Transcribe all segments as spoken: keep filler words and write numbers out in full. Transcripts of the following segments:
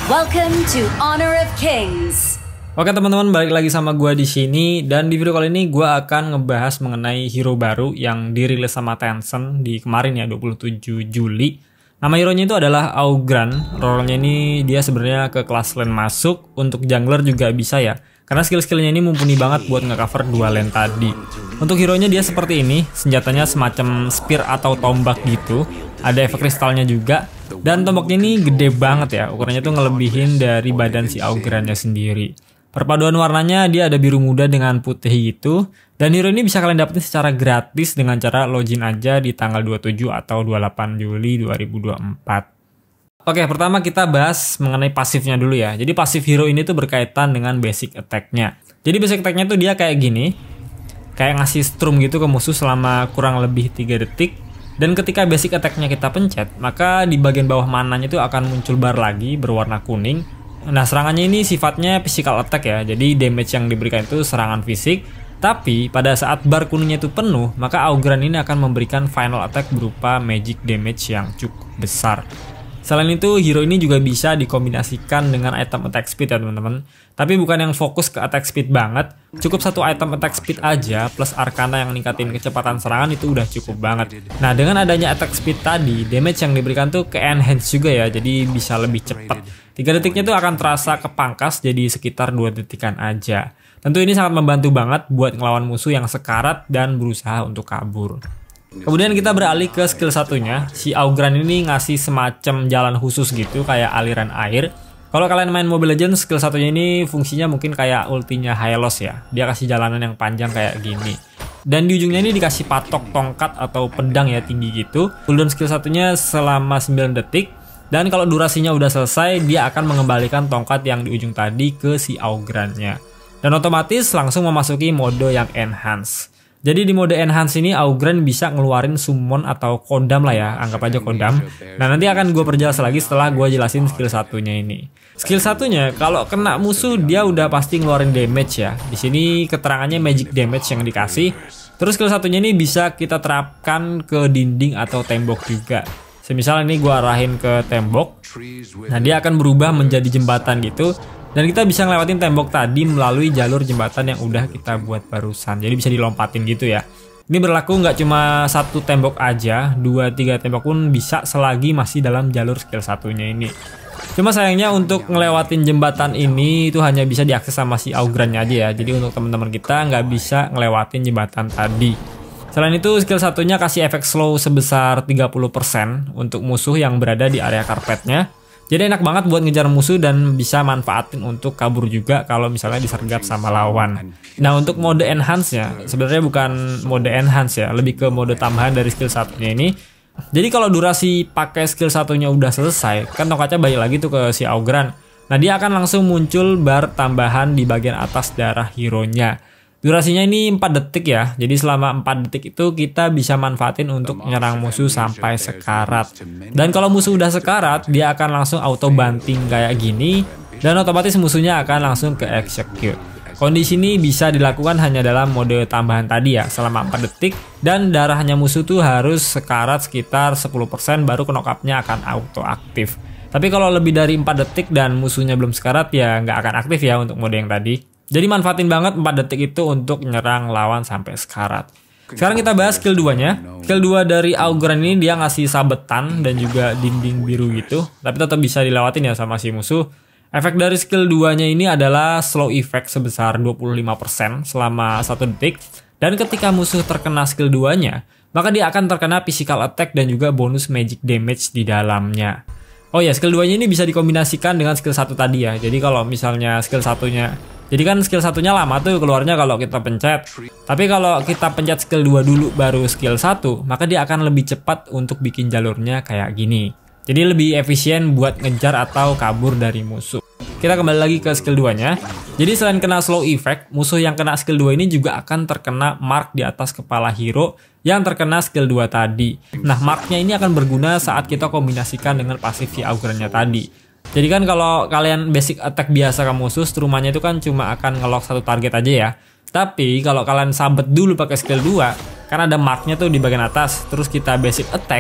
Welcome to Honor of Kings. Oke teman-teman, balik lagi sama gua di sini, dan di video kali ini gua akan ngebahas mengenai hero baru yang dirilis sama Tencent di kemarin ya, dua puluh tujuh Juli. Nama hero-nya itu adalah Augran. Role-nya ini dia sebenarnya ke kelas lane masuk, untuk jungler juga bisa ya. Karena skill-skillnya ini mumpuni banget buat nge-cover dua lane tadi. Untuk hero-nya dia seperti ini, senjatanya semacam spear atau tombak gitu. Ada efek kristalnya juga, dan tombaknya ini gede banget ya. Ukurannya tuh ngelebihin dari badan si Augrannya sendiri. Perpaduan warnanya dia ada biru muda dengan putih gitu. Dan hero ini bisa kalian dapetin secara gratis dengan cara login aja di tanggal dua puluh tujuh atau dua puluh delapan Juli dua ribu dua puluh empat. Oke, pertama kita bahas mengenai pasifnya dulu ya. Jadi pasif hero ini tuh berkaitan dengan basic attack-nya. Jadi basic attack-nya tuh dia kayak gini. Kayak ngasih strum gitu ke musuh selama kurang lebih tiga detik. Dan ketika basic attack-nya kita pencet, maka di bagian bawah mananya itu akan muncul bar lagi berwarna kuning. Nah, serangannya ini sifatnya physical attack ya. Jadi damage yang diberikan itu serangan fisik. Tapi pada saat bar kuningnya itu penuh, maka Augran ini akan memberikan final attack berupa magic damage yang cukup besar. Selain itu, hero ini juga bisa dikombinasikan dengan item attack speed ya teman-teman. Tapi bukan yang fokus ke attack speed banget. Cukup satu item attack speed aja plus Arcana yang ningkatin kecepatan serangan itu udah cukup banget. Nah, dengan adanya attack speed tadi, damage yang diberikan tuh ke enhance juga ya. Jadi bisa lebih cepat. tiga detiknya tuh akan terasa kepangkas jadi sekitar dua detikan aja. Tentu ini sangat membantu banget buat ngelawan musuh yang sekarat dan berusaha untuk kabur. Kemudian kita beralih ke skill satunya. Si Augran ini ngasih semacam jalan khusus gitu kayak aliran air. Kalau kalian main Mobile Legends, skill satunya ini fungsinya mungkin kayak ultinya Hylos ya. Dia kasih jalanan yang panjang kayak gini. Dan di ujungnya ini dikasih patok tongkat atau pedang ya tinggi gitu. Cooldown skill satunya selama sembilan detik. Dan kalau durasinya udah selesai, dia akan mengembalikan tongkat yang di ujung tadi ke si Augrannya. Dan otomatis langsung memasuki mode yang enhance. Jadi di mode enhance ini Augran bisa ngeluarin summon atau kodam lah ya, anggap aja kodam. Nah, nanti akan gue perjelas lagi setelah gue jelasin skill satunya ini. Skill satunya kalau kena musuh dia udah pasti ngeluarin damage ya. Di sini keterangannya magic damage yang dikasih. Terus skill satunya ini bisa kita terapkan ke dinding atau tembok juga. Semisal ini gue arahin ke tembok, nah dia akan berubah menjadi jembatan gitu. Dan kita bisa ngelewatin tembok tadi melalui jalur jembatan yang udah kita buat barusan. Jadi bisa dilompatin gitu ya. Ini berlaku nggak cuma satu tembok aja, dua tiga tembok pun bisa selagi masih dalam jalur skill satunya ini. Cuma sayangnya untuk ngelewatin jembatan ini itu hanya bisa diakses sama si Augrannya aja ya. Jadi untuk teman-teman kita nggak bisa ngelewatin jembatan tadi. Selain itu, skill satunya kasih efek slow sebesar tiga puluh persen untuk musuh yang berada di area karpetnya. Jadi enak banget buat ngejar musuh dan bisa manfaatin untuk kabur juga kalau misalnya disergap sama lawan. Nah, untuk mode enhance-nya, sebenarnya bukan mode enhance ya, lebih ke mode tambahan dari skill satunya ini. Jadi kalau durasi pakai skill satunya udah selesai, kan tongkatnya balik lagi tuh ke si Augran. Nah, dia akan langsung muncul bar tambahan di bagian atas darah hero-nya. Durasinya ini empat detik ya. Jadi selama empat detik itu kita bisa manfaatin untuk menyerang musuh sampai sekarat. Dan kalau musuh udah sekarat, dia akan langsung auto banting kayak gini. Dan otomatis musuhnya akan langsung ke execute. Kondisi ini bisa dilakukan hanya dalam mode tambahan tadi ya, selama empat detik. Dan darahnya musuh tuh harus sekarat sekitar sepuluh persen baru knock-up-nya akan auto aktif. Tapi kalau lebih dari empat detik dan musuhnya belum sekarat ya nggak akan aktif ya untuk mode yang tadi. Jadi manfaatin banget empat detik itu untuk nyerang lawan sampai sekarat. Sekarang kita bahas skill dua-nya. Skill dua dari Augran ini dia ngasih sabetan dan juga dinding biru gitu. Tapi tetap bisa dilewatin ya sama si musuh. Efek dari skill dua-nya ini adalah slow effect sebesar dua puluh lima persen selama satu detik. Dan ketika musuh terkena skill dua-nya, maka dia akan terkena physical attack dan juga bonus magic damage di dalamnya. Oh ya, skill dua-nya ini bisa dikombinasikan dengan skill satu tadi ya. Jadi kalau misalnya skill satunya Jadi kan skill satunya lama tuh keluarnya kalau kita pencet. Tapi kalau kita pencet skill dua dulu baru skill satu, maka dia akan lebih cepat untuk bikin jalurnya kayak gini. Jadi lebih efisien buat ngejar atau kabur dari musuh. Kita kembali lagi ke skill dua-nya. Jadi selain kena slow effect, musuh yang kena skill dua ini juga akan terkena mark di atas kepala hero yang terkena skill dua tadi. Nah, marknya ini akan berguna saat kita kombinasikan dengan pasif si Augran-nya tadi. Jadi kan kalau kalian basic attack biasa ke musuh, strumannya itu kan cuma akan ngelock satu target aja ya. Tapi kalau kalian sabet dulu pakai skill dua, kan ada marknya tuh di bagian atas, terus kita basic attack,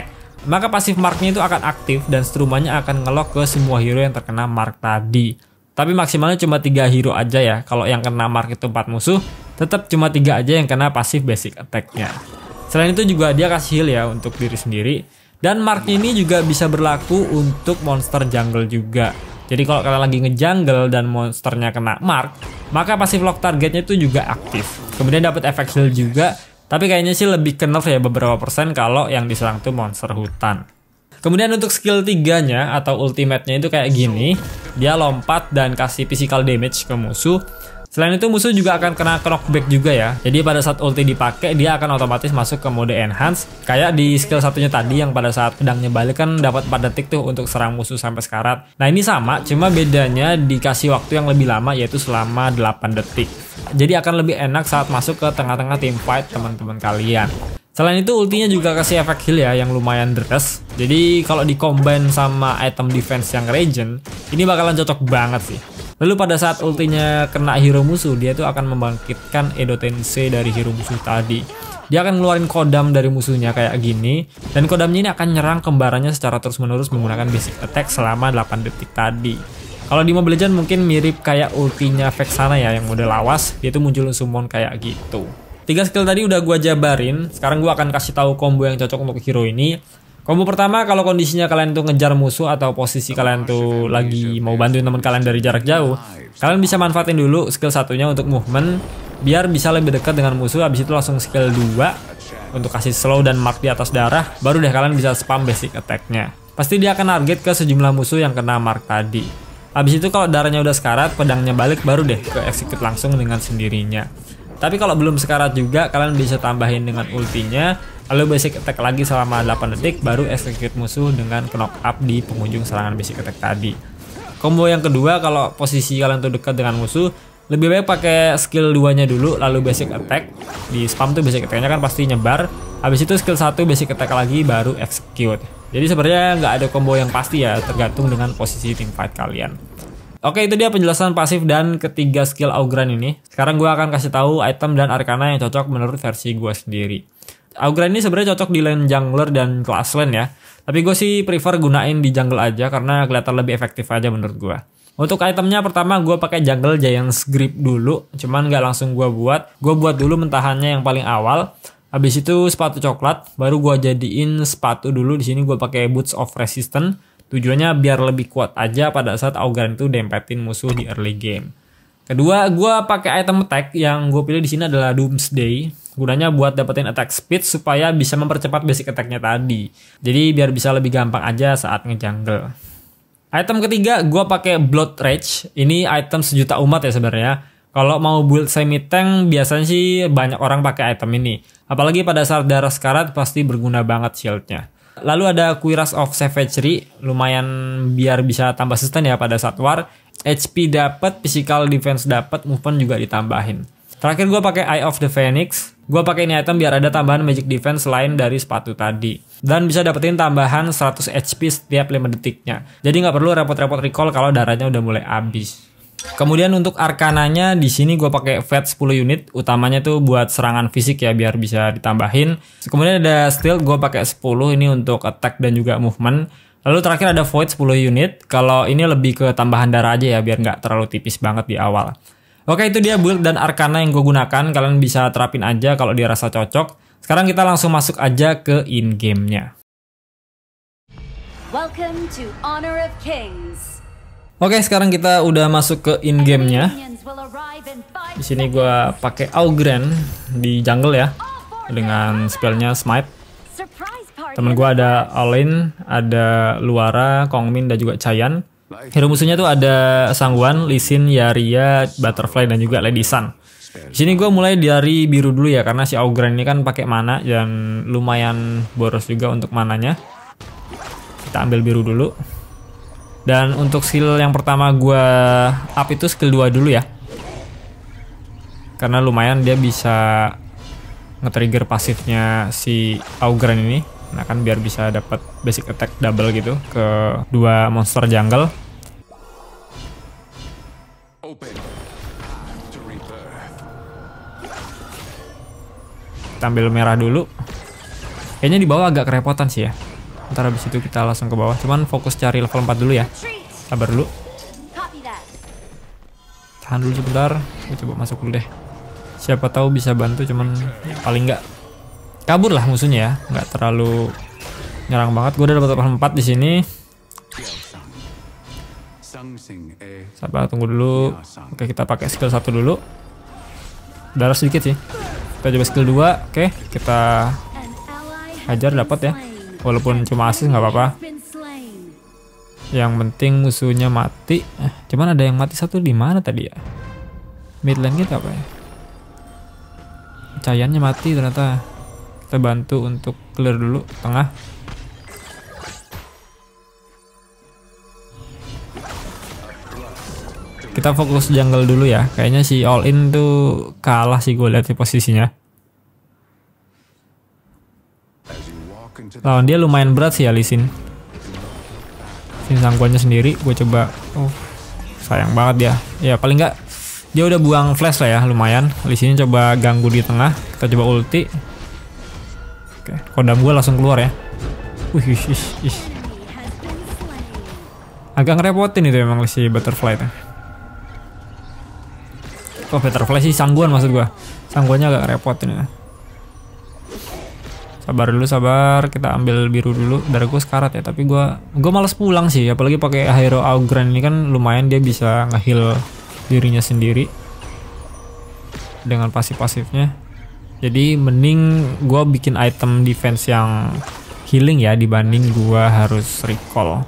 maka pasif marknya itu akan aktif dan strumanya akan ngelock ke semua hero yang terkena mark tadi. Tapi maksimalnya cuma tiga hero aja ya. Kalau yang kena mark itu empat musuh, tetap cuma tiga aja yang kena pasif basic attack-nya. Selain itu juga dia kasih heal ya untuk diri sendiri. Dan marknya ini juga bisa berlaku untuk monster jungle juga. Jadi kalau kalian lagi nge-jungle dan monsternya kena mark, maka pasif lock targetnya itu juga aktif. Kemudian dapat efek heal juga, tapi kayaknya sih lebih ke nerf ya beberapa persen kalau yang diserang tuh monster hutan. Kemudian untuk skill tiganya atau ultimate-nya itu kayak gini. Dia lompat dan kasih physical damage ke musuh. Selain itu musuh juga akan kena knockback juga ya. Jadi pada saat ulti dipakai dia akan otomatis masuk ke mode enhance. Kayak di skill satunya tadi yang pada saat pedangnya balik kan dapat empat detik tuh untuk serang musuh sampai sekarat. Nah ini sama, cuma bedanya dikasih waktu yang lebih lama yaitu selama delapan detik. Jadi akan lebih enak saat masuk ke tengah-tengah team fight teman-teman kalian. Selain itu ultinya juga kasih efek heal ya yang lumayan deras. Jadi kalau di-combine sama item defense yang regen, ini bakalan cocok banget sih. Lalu pada saat ultinya kena hero musuh, dia tuh akan membangkitkan Edo Tensei dari hero musuh tadi. Dia akan ngeluarin kodam dari musuhnya kayak gini, dan kodamnya ini akan nyerang kembarannya secara terus-menerus menggunakan basic attack selama delapan detik tadi. Kalau di Mobile Legends mungkin mirip kayak ultinya Vexana ya, yang mode lawas, dia tuh muncul summon kayak gitu. Tiga skill tadi udah gua jabarin, sekarang gua akan kasih tahu combo yang cocok untuk hero ini. Combo pertama, kalau kondisinya kalian tuh ngejar musuh atau posisi kalian tuh lagi mau bantuin teman kalian dari jarak jauh, kalian bisa manfaatin dulu skill satunya untuk movement biar bisa lebih dekat dengan musuh. Habis itu langsung skill dua untuk kasih slow dan mark di atas darah, baru deh kalian bisa spam basic attack-nya. Pasti dia akan target ke sejumlah musuh yang kena mark tadi. Habis itu kalau darahnya udah sekarat, pedangnya balik, baru deh ke execute langsung dengan sendirinya. Tapi kalau belum sekarat juga, kalian bisa tambahin dengan ultinya, lalu basic attack lagi selama delapan detik, baru execute musuh dengan knock up di penghujung serangan basic attack tadi. Combo yang kedua, kalau posisi kalian tuh dekat dengan musuh, lebih baik pakai skill dua nya dulu, lalu basic attack. Di spam tuh basic attack-nya kan pasti nyebar. Habis itu skill satu basic attack lagi, baru execute. Jadi sebenarnya nggak ada combo yang pasti ya, tergantung dengan posisi team fight kalian. Oke, itu dia penjelasan pasif dan ketiga skill Augran ini. Sekarang gue akan kasih tahu item dan arcana yang cocok menurut versi gue sendiri. Augran ini sebenarnya cocok di lane jungler dan class lane ya. Tapi gue sih prefer gunain di jungle aja karena kelihatan lebih efektif aja menurut gue. Untuk itemnya pertama gue pakai jungle Giant's Grip dulu. Cuman nggak langsung gue buat. Gue buat dulu mentahannya yang paling awal. Habis itu sepatu coklat. Baru gue jadiin sepatu dulu. Di sini gue pakai Boots of Resistance. Tujuannya biar lebih kuat aja pada saat Augran itu dempetin musuh di early game. Kedua, gue pakai item attack yang gue pilih di sini adalah Doomsday. Gunanya buat dapetin attack speed supaya bisa mempercepat basic attack-nya tadi. Jadi biar bisa lebih gampang aja saat nge-jungle. Item ketiga, gue pakai Blood Rage. Ini item sejuta umat ya sebenarnya. Kalau mau build semi tank biasanya sih banyak orang pakai item ini. Apalagi pada saat darah sekarat pasti berguna banget shieldnya. Lalu ada Cuirass of Savagery, lumayan biar bisa tambah sustain ya pada saat war. H P dapat, physical defense dapat, movement juga ditambahin. Terakhir gue pakai Eye of the Phoenix. Gue pakai ini item biar ada tambahan magic defense lain dari sepatu tadi. Dan bisa dapetin tambahan seratus H P setiap lima detiknya. Jadi nggak perlu repot-repot recall kalau darahnya udah mulai habis. Kemudian untuk arkananya di sini gue pakai Fat sepuluh unit, utamanya tuh buat serangan fisik ya biar bisa ditambahin. Kemudian ada Stealth gue pakai sepuluh ini untuk attack dan juga movement. Lalu terakhir ada Void sepuluh unit, kalau ini lebih ke tambahan darah aja ya biar nggak terlalu tipis banget di awal. Oke, itu dia build dan arcana yang gue gunakan, kalian bisa terapin aja kalau dirasa cocok. Sekarang kita langsung masuk aja ke in game-nya. Welcome to Honor of Kings. Oke, sekarang kita udah masuk ke in game-nya. Di sini gue pakai Augran di jungle ya, dengan spellnya Smite. Temen gue ada Olin, ada Luara, Kongmin dan juga Chayan. Hero musuhnya tuh ada Sangguan, Lee Sin, Yaria, Butterfly dan juga Lady Sun. Di sini gue mulai dari biru dulu ya karena si Augran ini kan pakai mana dan lumayan boros juga untuk mananya. Kita ambil biru dulu. Dan untuk skill yang pertama gue up itu skill dua dulu ya. Karena lumayan dia bisa nge-trigger pasifnya si Augran ini. Nah kan biar bisa dapat basic attack double gitu ke dua monster jungle. Kita ambil merah dulu. Kayaknya di bawah agak kerepotan sih ya. Ntar habis itu kita langsung ke bawah. Cuman fokus cari level empat dulu ya. Sabar dulu. Tahan dulu sebentar. Gue coba masuk dulu deh. Siapa tahu bisa bantu, cuman ya, paling nggak kabur lah musuhnya ya. Nggak terlalu nyerang banget. Gue udah dapat level empat di sini. Sabar, tunggu dulu. Oke, kita pakai skill satu dulu. Darah sedikit sih. Kita coba skill dua. Oke, kita hajar dapat ya. Walaupun cuma asis nggak apa-apa. Yang penting musuhnya mati. Eh, cuman ada yang mati satu di mana tadi ya? Mid lane kita apa ya? Cayannya mati ternyata. Kita bantu untuk clear dulu tengah. Kita fokus jungle dulu ya. Kayaknya si all in tuh kalah sih gue lihat di posisinya. Lawan dia lumayan berat sih ya Lee Sin. Sin sangguannya sendiri. Gue coba. Oh, sayang banget dia. Ya paling nggak dia udah buang flash lah ya, lumayan. Lee Sin coba ganggu di tengah. Kita coba ulti. Oke, kodam gue langsung keluar ya. Wih, ish, ish, ish. Agak ngerepotin itu emang si butterfly tuh. Oh, butterfly sih sangguan maksud gua. Sangguannya agak repotin ya. Sabar dulu, sabar. Kita ambil biru dulu. Darah gua sekarat ya, tapi gua gua males pulang sih, apalagi pakai hero Augran ini kan lumayan dia bisa nge-heal dirinya sendiri dengan pasif-pasifnya. Jadi mending gua bikin item defense yang healing ya dibanding gua harus recall.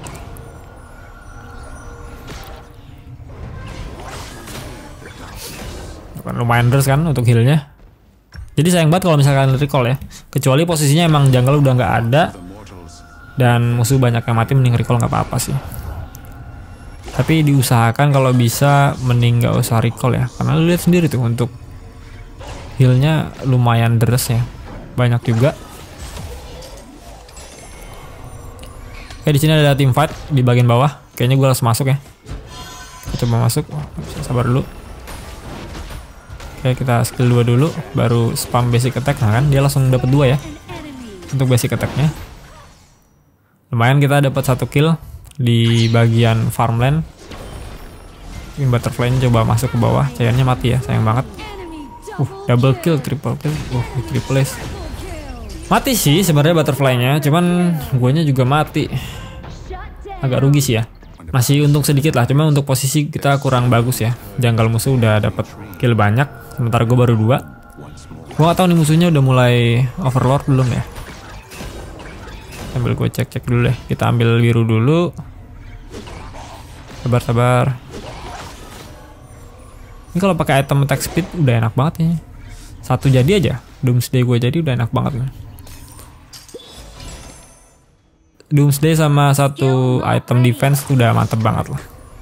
Lumayan terus kan untuk healnya. Jadi sayang banget kalau misalkan recall ya. Kecuali posisinya emang jungle udah nggak ada dan musuh banyak yang mati, mending recall nggak apa-apa sih. Tapi diusahakan kalau bisa mending nggak usah recall ya. Karena lu lihat sendiri tuh untuk healnya lumayan deres ya. Banyak juga. Oke, di sini ada team fight di bagian bawah. Kayaknya gue langsung masuk ya. Kita coba masuk. Oh, sabar dulu. Oke, kita skill dua dulu, baru spam basic attack. Nah kan, dia langsung dapat dua ya untuk basic attacknya. Lumayan kita dapat satu kill di bagian farmland. Ini butterfly coba masuk ke bawah, cairnya mati ya, sayang banget. Uh, double kill, triple kill, uh, triple ace. Mati sih sebenarnya butterfly-nya, cuman guanya juga mati. Agak rugi sih ya. Masih untung sedikit lah, cuma untuk posisi kita kurang bagus ya. Jungle musuh udah dapat kill banyak, sementara gue baru dua. Gue gak tahu nih musuhnya udah mulai overlord belum ya. Sambil gue cek-cek dulu deh. Kita ambil biru dulu. Sabar-sabar. Ini kalau pakai item attack speed udah enak banget ya. Satu jadi aja. Doomsday gue jadi udah enak banget nih. Doomsday sama satu item defense udah mantep banget lah.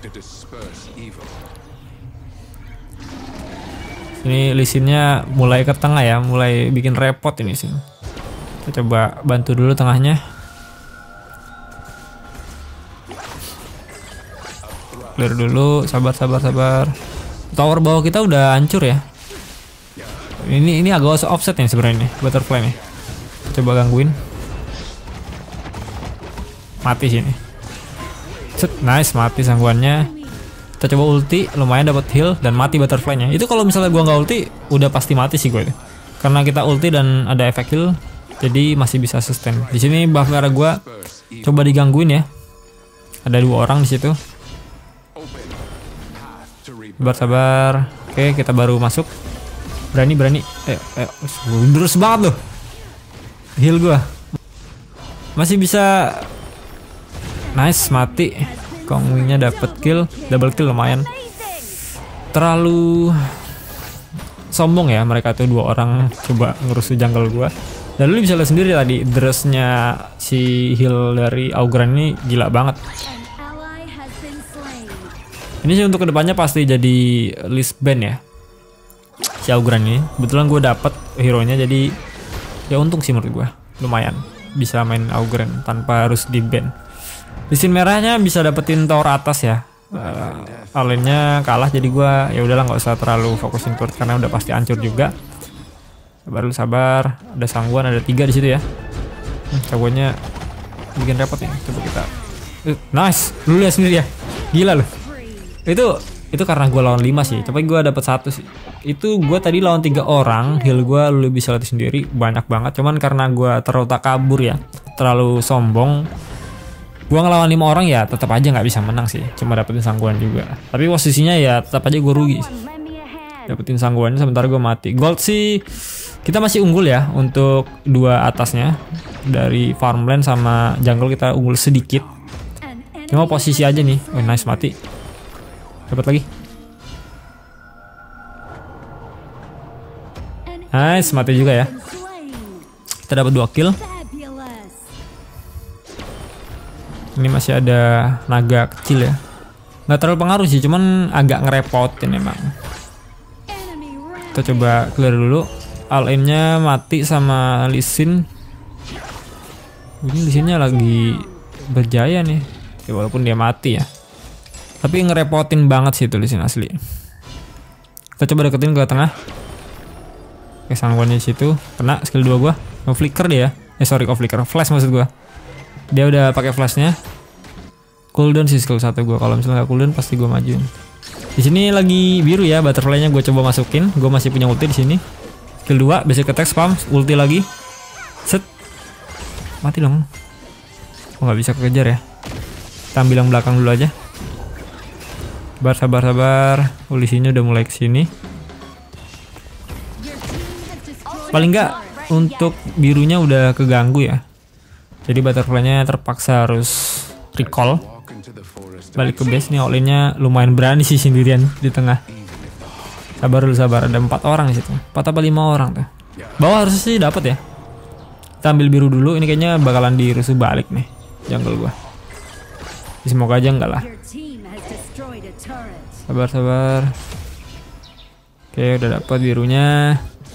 Ini Lee Sin-nya mulai ke tengah ya, mulai bikin repot ini sih. Kita coba bantu dulu tengahnya. Clear dulu, sabar sabar sabar. Tower bawah kita udah hancur ya. Ini ini agak offset nih sebenarnya nih, butterfly nih. Coba gangguin. Mati sini. Set, nice, mati sangguannya. Kita coba ulti, lumayan dapat heal dan mati butterfly-nya. Itu kalau misalnya gua nggak ulti, udah pasti mati sih gue itu. Karena kita ulti dan ada efek heal, jadi masih bisa sustain. Di sini buff merah gua coba digangguin ya. Ada dua orang di situ. Sabar-sabar. Oke, kita baru masuk. Berani, berani. Eh, eh, terus banget loh. Heal gua. Masih bisa. Nice, mati. Kongwingnya dapat kill, double kill lumayan. Terlalu sombong ya mereka tuh dua orang coba ngurus jungle gua. Dan lu bisa lihat sendiri tadi dressnya si heal dari Augran ini gila banget. Ini sih untuk kedepannya pasti jadi list ban ya si Augran ini. Kebetulan gue dapet hero nya jadi ya untung sih menurut gue. Lumayan bisa main Augran tanpa harus di ban. Di Sin merahnya bisa dapetin tower atas ya. Uh, Alennya kalah jadi gua ya udahlah nggak usah terlalu fokusin turret karena udah pasti hancur juga. Sabar dulu, sabar. Ada sangguan, ada tiga di situ ya. Hmm, sangguannya bikin repot ya. Coba kita. Uh, nice, lu lihat sendiri ya. Gila loh. Itu itu karena gue lawan lima sih. Tapi gue dapat satu sih. Itu gue tadi lawan tiga orang, heal gue lu bisa lihat sendiri banyak banget. Cuman karena gue terlalu takabur ya, terlalu sombong. Gue ngelawan lima orang ya tetap aja nggak bisa menang sih. Cuma dapetin sangguan juga. Tapi posisinya ya tetap aja gue rugi. Dapetin sangguannya sementara gue mati. Gold sih kita masih unggul ya untuk dua atasnya. Dari farmland sama jungle kita unggul sedikit. Cuma posisi aja nih. Oh, nice, mati. Dapat lagi. Nice, mati juga ya. Kita dapat dua kill. Ini masih ada naga kecil ya. Nggak terlalu pengaruh sih, cuman agak ngerepotin emang. Kita coba clear dulu. All-in-nya mati sama Lee Sin. Ini Lee Sin-nya lagi berjaya nih. Ya, walaupun dia mati ya. Tapi ngerepotin banget sih itu Lee Sin asli. Kita coba deketin ke tengah. Oke, sangguannya di situ. Kena skill dua gua. Mau flicker dia. Eh sorry, kok flicker. Flash maksud gua. Dia udah pakai flashnya. Cooldown sih skill satu gua. Kalau misalnya nggak cooldown pasti gua majuin. Di sini lagi biru ya, butterfly-nya gue coba masukin. Gue masih punya ulti di sini. Skill dua, basic attack spam, ulti lagi. Set. Mati dong. Oh, nggak bisa kekejar ya. Kita ambil yang belakang dulu aja. Sabar, sabar, sabar. Polisinya udah mulai kesini. Paling nggak untuk birunya udah keganggu ya. Jadi butterfly-nya terpaksa harus recall. Balik ke base nih, all-in-nya lumayan berani sih sendirian di tengah. Sabar dulu, sabar. Ada empat orang di situ. Empat apa lima orang tuh. Bawah harusnya sih dapat ya. Kita ambil biru dulu. Ini kayaknya bakalan dirusuh balik nih jungle gua. Semoga aja enggak lah. Sabar, sabar. Oke, udah dapat birunya.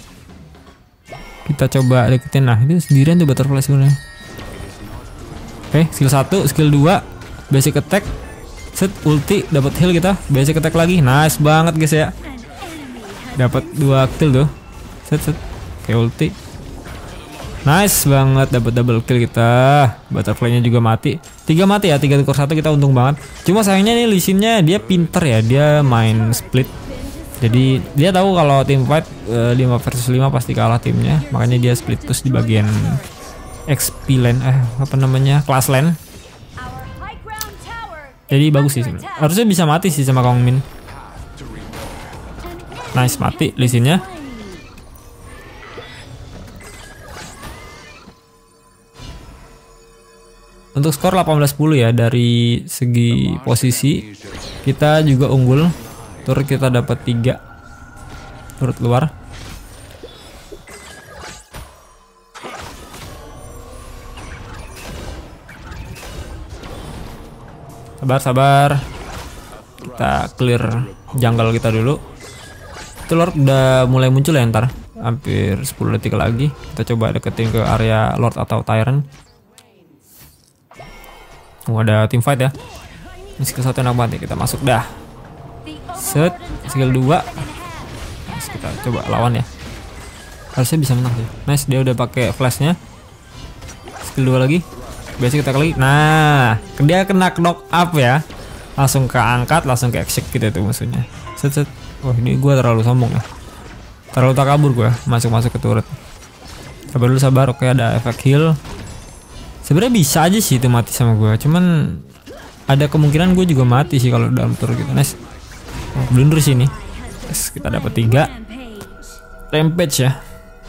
Kita coba deketin. Nah, ini sendirian tuh butterfly sebenarnya. Oke, skill satu, skill dua, basic attack. Set, ulti, dapat heal kita, basic attack lagi. Nice banget guys ya. Dapat dua kill tuh. Set, set. Oke, ulti. Nice banget, dapat double kill kita. Butterfly-nya juga mati. Tiga mati ya, tiga tukar satu, kita untung banget. Cuma sayangnya nih Lee Sin-nya dia pinter ya, dia main split. Jadi dia tahu kalau tim fight lima versus lima pasti kalah timnya. Makanya dia split terus di bagian X P lane, eh apa namanya, class lane. Jadi bagus sih sebenernya. Harusnya bisa mati sih sama Kong Min. Nice, mati Lee Sin-nya. Untuk skor delapan belas sepuluh ya, dari segi posisi kita juga unggul. Turret kita dapat tiga. Turret luar. Sabar, sabar. Kita clear jungle kita dulu. Itu Lord udah mulai muncul ya ntar. Hampir sepuluh detik lagi. Kita coba deketin ke area Lord atau Tyrant. Oh, ada team fight ya. Ini skill satu enak banget ya. Kita masuk dah. Set. Skill dua. Nice, kita coba lawan ya. Harusnya bisa menang sih. Nice, dia udah pakai flashnya. Skill dua lagi. Basic kita kali. Nah, dia kena knock up ya. Langsung keangkat, langsung ke execute gitu itu musuhnya. Set, set. Wah, ini gue terlalu sombong ya. Terlalu takabur gue masuk-masuk ke turret. Sabar dulu, sabar. Oke, ada efek heal. Sebenarnya bisa aja sih itu mati sama gue. Cuman ada kemungkinan gue juga mati sih kalau dalam turret gitu. Nice. Oh, blunder sini. Yes, kita dapat tiga. Rampage ya.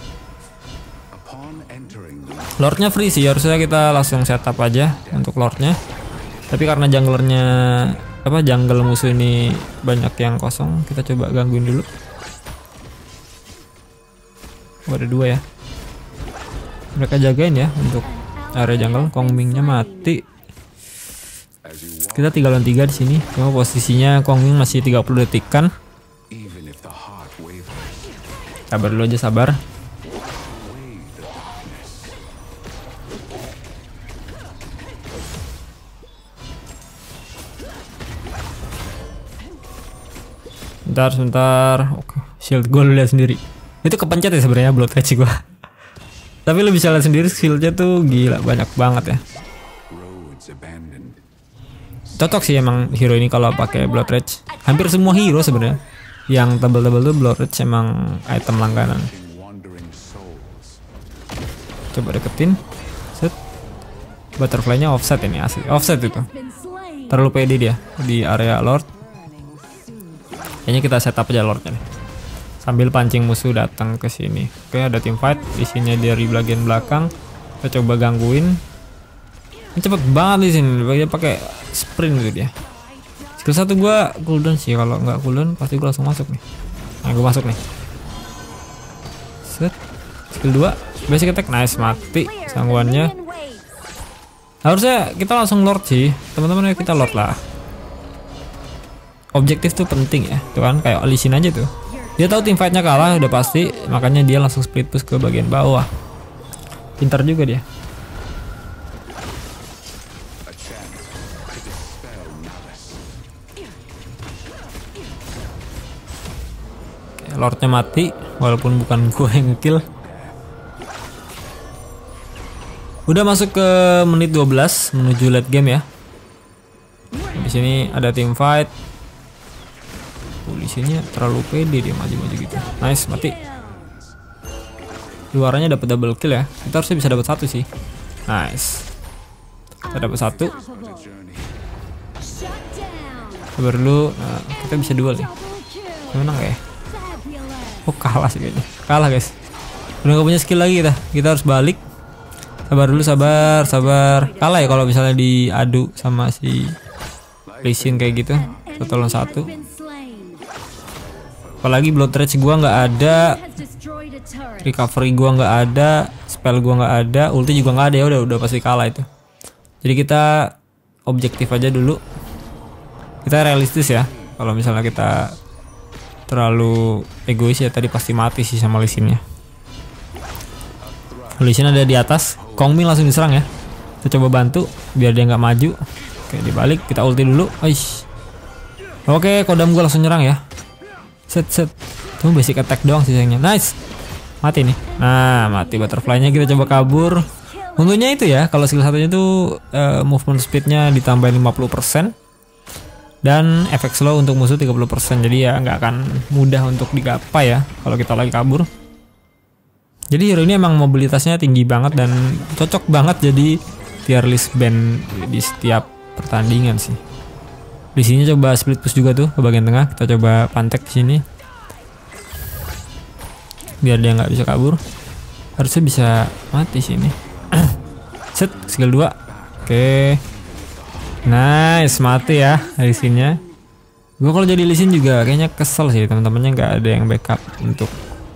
Lordnya free sih, harusnya kita langsung setup aja untuk Lordnya. Tapi karena junglernya apa jungle musuh ini banyak yang kosong, kita coba gangguin dulu. Oh, ada dua ya. Mereka jagain ya untuk area jungle. Kong Ming-nya mati. Kita tiga lawan tiga di sini. Cuma posisinya Kong Ming masih tiga puluh detikan. Sabar dulu aja, sabar. Sebentar, sebentar. Oke, shield gue lihat sendiri. Itu kepencet ya sebenarnya blood catch gue. Tapi lu bisa lihat sendiri skillnya tuh gila banyak banget ya. cocok sih emang hero ini kalau pakai Blood Rage. Hampir semua hero sebenarnya yang tebel-tebel tuh Blood Rage emang item langganan. Coba deketin. Set. Butterfly-nya offset ini asli. Offset itu. Terlalu pede dia di area Lord. Kayaknya kita setup aja Lordnya nih. Sambil pancing musuh datang ke sini. Oke, ada team fight. Isinya dari bagian belakang. Kita coba gangguin. Ini cepet banget di sini. Dia pakai sprint gitu dia. Skill satu gua cooldown sih. Kalau nggak cooldown pasti gua langsung masuk nih. Nah, gua masuk nih. Set. Skill dua. Basic attack, nice, mati sangguannya. Harusnya kita langsung Lord sih, teman-teman, ya kita Lord lah. Objektif tuh penting ya, tuh kan kayak Lee Sin aja tuh. Dia tahu tim fightnya kalah udah pasti, makanya dia langsung split push ke bagian bawah. Pintar juga dia. Oke, Lordnya mati, walaupun bukan gue yang ngekill. Udah masuk ke menit dua belas menuju late game ya. Di sini ada team fight. Polisinya terlalu pede dia maju-maju gitu. Nice, mati. Luarannya dapat double kill ya. Kita harusnya bisa dapat satu sih. Nice. Kita dapat satu. Sabar dulu. Nah, kita bisa duel nih. Menang ya? Oh, kalah sih kayaknya. Kalah guys. Udah gak punya skill lagi kita. Kita harus balik. Sabar dulu, sabar, sabar. Kalah ya kalau misalnya diadu sama si Lee Sin kayak gitu. Satu lawan satu. Apalagi Blood Rage gua nggak ada, recovery gua nggak ada, spell gua nggak ada, ulti juga nggak ada, ya udah udah pasti kalah itu. Jadi kita objektif aja dulu. Kita realistis ya. Kalau misalnya kita terlalu egois ya tadi pasti mati sih sama Lee Sin-nya. Lee Sin ada di atas. Kong Ming langsung diserang ya. Kita coba bantu biar dia nggak maju. Oke, dibalik kita ulti dulu. Aish. Oke, kodam gue langsung nyerang ya. Set set. Tuh basic attack doang sih sayangnya. Nice. Mati nih. Nah, mati butterfly-nya. Kita coba kabur. Untungnya itu ya, kalau skill satunya tuh uh, movement speed-nya ditambahin lima puluh persen. Dan efek slow untuk musuh tiga puluh persen. Jadi ya nggak akan mudah untuk digapai ya kalau kita lagi kabur. Jadi hero ini emang mobilitasnya tinggi banget dan cocok banget jadi tier list band di setiap pertandingan sih. Di sini coba split push juga tuh ke bagian tengah. Kita coba pantek di sini. Biar dia nggak bisa kabur. Harusnya bisa mati sini. Set, skill dua. Oke. Nice, mati ya Lee Sin-nya. Gue kalau jadi Lee Sin juga kayaknya kesel sih, teman-temannya nggak ada yang backup untuk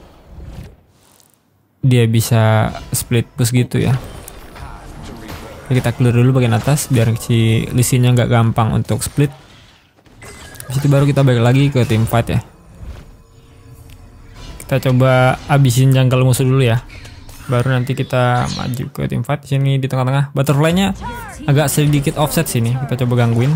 dia bisa split push gitu ya. Kita clear dulu bagian atas biar si Lee Sin-nya nggak gampang untuk split. Habis itu baru kita balik lagi ke team fight ya. Kita coba abisin jungle musuh dulu ya. Baru nanti kita maju ke team fight. Di sini di tengah-tengah. Butterfly-nya agak sedikit offset sini. Kita coba gangguin.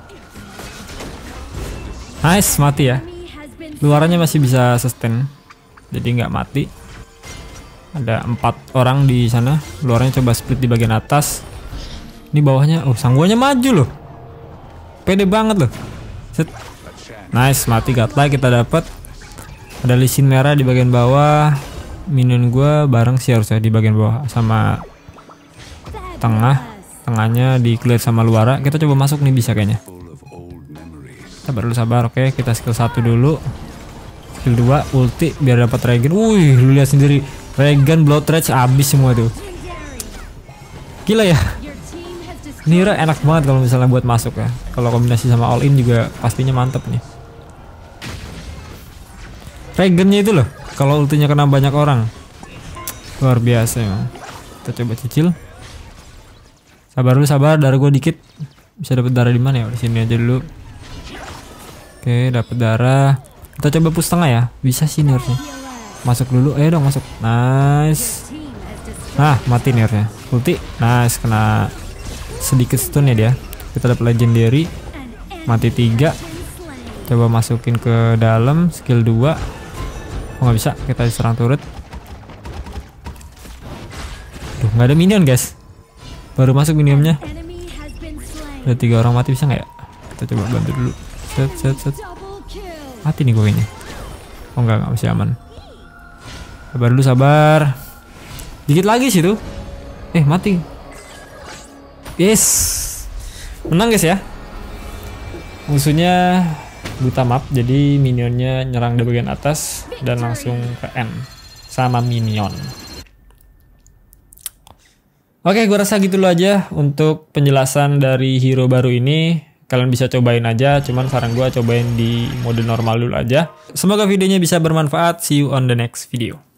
Nice, mati ya. Luarannya masih bisa sustain. Jadi nggak mati. Ada empat orang di sana. Luarnya coba split di bagian atas. Ini bawahnya, oh sangguannya maju loh. Pede banget loh. Set. Nice, mati godlike kita dapat. Ada Lee Sin merah di bagian bawah. Minion gue bareng sih harusnya di bagian bawah sama tengah. Tengahnya di clear sama luara. Kita coba masuk nih bisa kayaknya. Sabar dulu, sabar. Oke, kita skill satu dulu. Skill dua ulti biar dapat regen. Wih, lu lihat sendiri. Regen, Blood Rage abis semua tuh. Gila ya. Nira enak banget kalau misalnya buat masuk ya. Kalau kombinasi sama all in juga pastinya mantep nih. Regennya itu loh. Kalau ultinya kena banyak orang. Luar biasa ya. Kita coba cicil. Sabar dulu, sabar. Darah gue dikit. Bisa dapat darah di mana ya? Di sini aja dulu. Oke, dapat darah. Kita coba push tengah ya. Bisa sih nih harusnya. Masuk dulu, ayo dong masuk. Nice. Nah, mati nih harusnya. Ulti, nice, kena sedikit stun ya dia. Kita dapat legendary. Mati tiga. Coba masukin ke dalam. Skill dua. Oh nggak bisa, kita diserang turret. Duh, nggak ada minion guys. Baru masuk minionnya. Ada tiga orang mati, bisa nggak ya? Kita coba bantu dulu. Set, set, set. Mati nih gue ini. Oh enggak, enggak masih aman. Sabar dulu, sabar. Dikit lagi sih tuh. Eh, mati. Yes. Menang guys ya. Musuhnya buta map, jadi minionnya nyerang di bagian atas dan langsung ke N sama minion. Oke, gue rasa gitu aja untuk penjelasan dari hero baru ini. Kalian bisa cobain aja, cuman saran gue cobain di mode normal dulu aja. Semoga videonya bisa bermanfaat. See you on the next video.